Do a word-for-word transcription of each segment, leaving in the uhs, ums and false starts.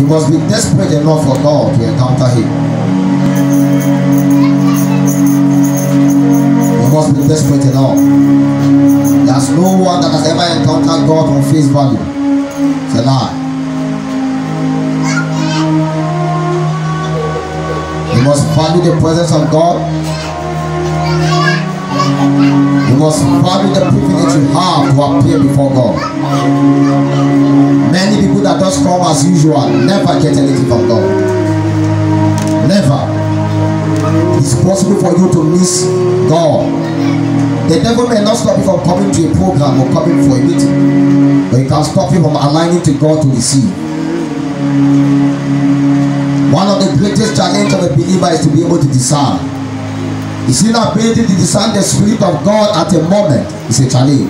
You must be desperate enough for God to encounter Him. You must be desperate enough. There's no one that has ever encountered God on face value. It's a lie. You must value the presence of God. You must value the privilege you have to appear before God. Many people that just come as usual never get anything from God. Never. It's possible for you to miss God. The devil may not stop you from coming to a program or coming for a meeting, but it can stop you from aligning to God to receive. One of the greatest challenges of a believer is to be able to discern. You see, the ability to discern the Spirit of God at a moment is a challenge.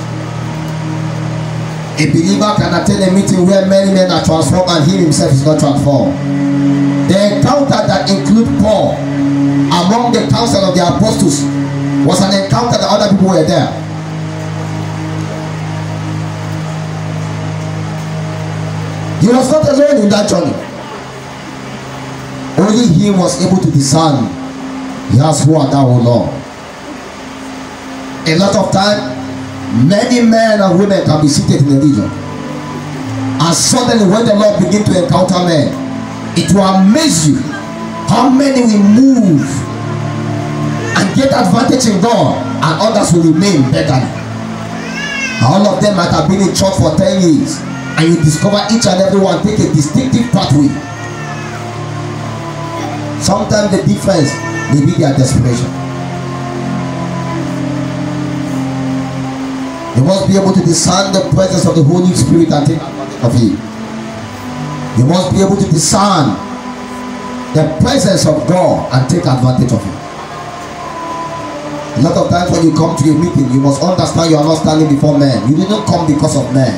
A believer can attend a meeting where many men are transformed and he himself is not transformed. The encounter that includes Paul among the council of the apostles was an encounter that other people were there. He was not alone in that journey. Only he was able to discern. Yes, who art thou, O Lord? A lot of time, many men and women can be seated in the region, and suddenly when the Lord begin to encounter men, it will amaze you how many will move and get advantage in God, and others will remain beggarly. All of them might have been in church for ten years, and you discover each and every one take a distinctive pathway. Sometimes the difference may be their desperation. You must be able to discern the presence of the Holy Spirit and take advantage of it. You must be able to discern the presence of God and take advantage of it. A lot of times when you come to a meeting, you must understand you are not standing before men. You didn't come because of men.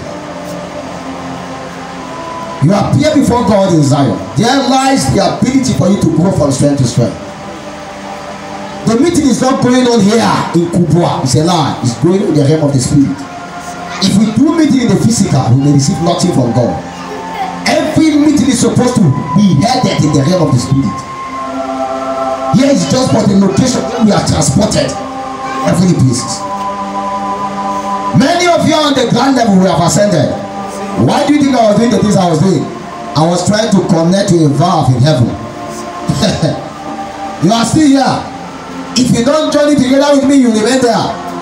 You appear before God in Zion. There lies the ability for you to grow from strength to strength. The meeting is not going on here in Kubwa. It's a lie. It's going on in the realm of the Spirit. If we do meeting in the physical, we may receive nothing from God. Every meeting is supposed to be headed in the realm of the Spirit. Here is just for the location where we are transported. Every places. Many of you on the ground level we have ascended. Why do you think I was doing the things I was doing? I was trying to connect to a valve in heaven. You are still here. If you don't journey together with me, you remain there.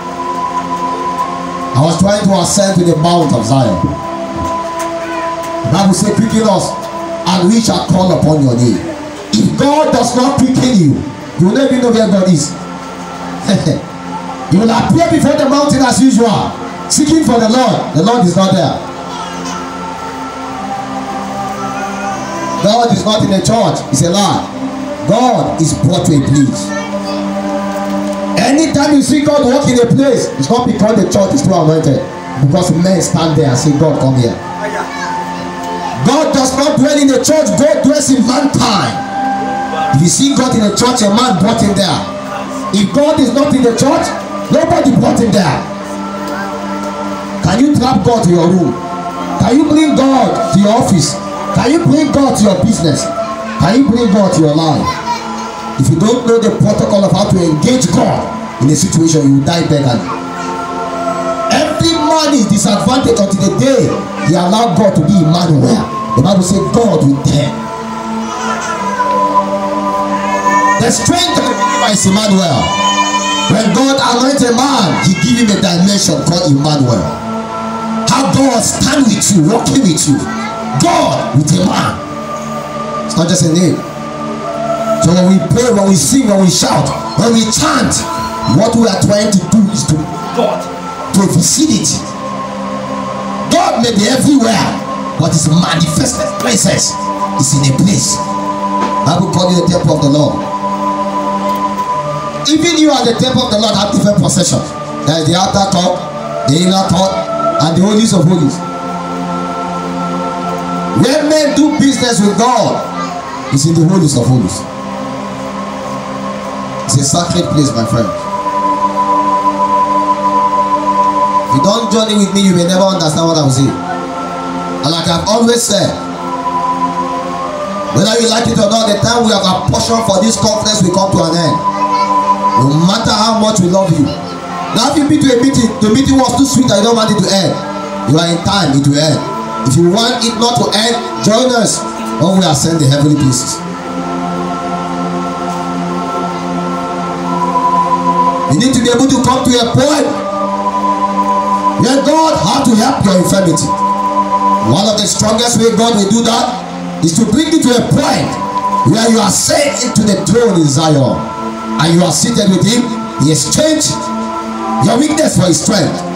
I was trying to ascend to the Mount of Zion. The Bible says, quicken us, and we shall call upon your name. If God does not quicken you, you will never know where God is. You will appear before the mountain as usual, seeking for the Lord. The Lord is not there. God is not in a church. It's a lie. God is brought to a place. Anytime you see God walk in a place, it's not because the church is too anointed, because men stand there and say, God, come here. God does not dwell in the church. God dwells in mankind. If you see God in the church, a man brought him there. If God is not in the church, nobody brought him there. Can you trap God to your room? Can you bring God to your office? Can you bring God to your business? Can you bring God to your life? If you don't know the protocol of how to engage God in a situation, you will die beggarly. Every man is disadvantaged until the day he allowed God to be Emmanuel. The Bible says God with them. The strength of the believer is Emmanuel. When God anoints a man, he gives him a dimension called Emmanuel. How God stand with you, walking with you. God with a man. It's not just a name. So when we pray, when we sing, when we shout, when we chant, what we are trying to do is to God to vicinity. God may be everywhere, but his manifested places is in a place. Bible call it the temple of the Lord. Even you and the temple of the Lord have different possessions. There is the outer court, the inner court, and the holies of holies. When men do business with God, it's in the holies of holies. It's a sacred place, my friend. If you don't journey with me, you may never understand what I will say. And like I've always said, Whether you like it or not, the time we have apportioned for this conference will come to an end. No matter how much we love you. Now if you been to a meeting, the meeting was too sweet and you don't want it to end. You are in time, it will end. If you want it not to end, join us when we ascend the heavenly places. You need to be able to come to a point where God has to help your infirmity. One of the strongest way God will do that is to bring you to a point where you are set into the throne in Zion and you are seated with him. He exchanged your weakness for his strength.